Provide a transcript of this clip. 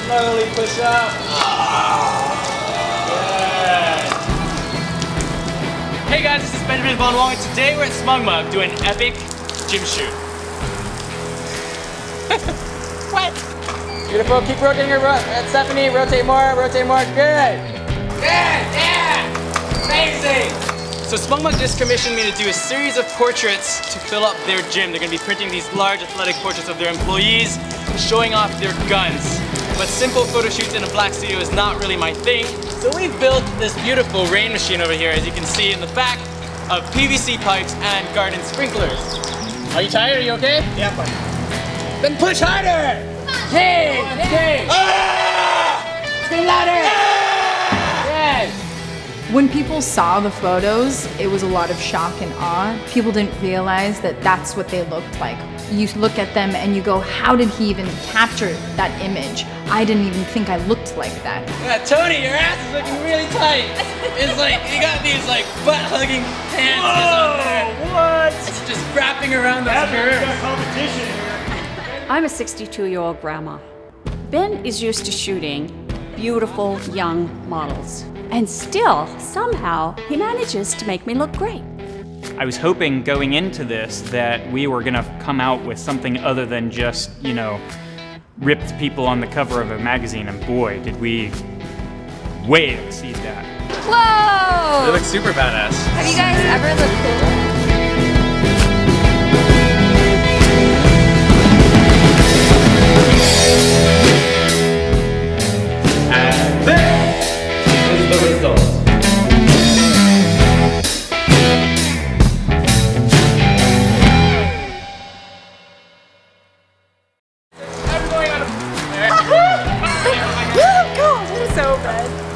Slowly push up. Yes. Hey guys, this is Benjamin VonWong, and today we're at SmugMug doing an epic gym shoot. What? Beautiful. Keep rotating your Stephanie, rotate more, good. Good, yeah! Amazing! So SmugMug just commissioned me to do a series of portraits to fill up their gym. They're going to be printing these large athletic portraits of their employees, showing off their guns. But simple photo shoots in a black studio is not really my thing. So we've built this beautiful rain machine over here, as you can see in the back, of PVC pipes and garden sprinklers. Are you tired? Are you okay? Yeah, fine. Then push harder! Hey! Hey! Scream louder! Yes! When people saw the photos, it was a lot of shock and awe. People didn't realize that that's what they looked like. You look at them and you go, how did he even capture that image? I didn't even think I looked like that. Yeah, Tony, your ass is looking really tight. It's like, you got these like butt-hugging pants on there. What? It's just wrapping around those curves. Competition here. I'm a 62-year-old grandma. Ben is used to shooting beautiful young models. And still, somehow, he manages to make me look great. I was hoping going into this that we were gonna come out with something other than just, you know, ripped people on the cover of a magazine, and boy, did we way exceed that. Whoa! They look super badass. Have you guys ever looked cool? And this is the result. God, it's so bad.